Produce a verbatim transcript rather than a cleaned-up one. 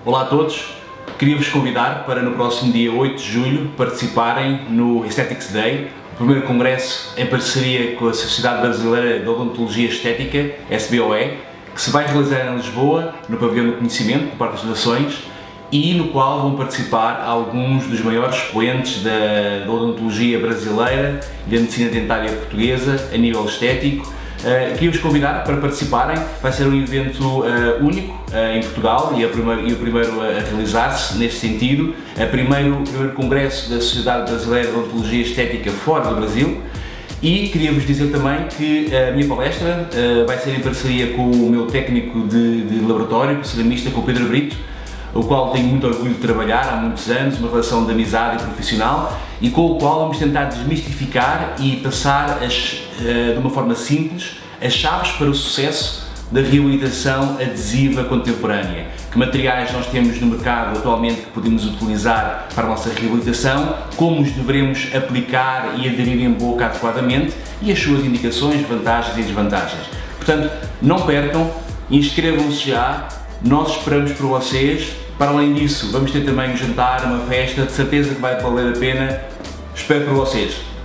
Olá a todos, queria-vos convidar para no próximo dia oito de julho participarem no Aesthetics Day, o primeiro congresso em parceria com a Sociedade Brasileira de Odontologia Estética, S B O E, que se vai realizar em Lisboa, no Pavilhão do Conhecimento, no Parque das Nações, e no qual vão participar alguns dos maiores expoentes da, da odontologia brasileira e da medicina dentária portuguesa a nível estético. Uh, Queria-vos convidar para participarem. Vai ser um evento uh, único uh, em Portugal e, a primeiro, e o primeiro a realizar-se neste sentido. O primeiro, primeiro congresso da Sociedade Brasileira de Odontologia Estética fora do Brasil. E queria-vos dizer também que a minha palestra uh, vai ser em parceria com o meu técnico de, de laboratório, ceramista, com o Pedro Brito, o qual tenho muito orgulho de trabalhar há muitos anos, uma relação de amizade e profissional, e com o qual vamos tentar desmistificar e passar as, uh, de uma forma simples as chaves para o sucesso da reabilitação adesiva contemporânea. Que materiais nós temos no mercado atualmente que podemos utilizar para a nossa reabilitação, como os devemos aplicar e aderir em boca adequadamente e as suas indicações, vantagens e desvantagens. Portanto, não percam, inscrevam-se já. Nós esperamos por vocês. Para além disso, vamos ter também um jantar, uma festa, de certeza que vai valer a pena. Espero por vocês.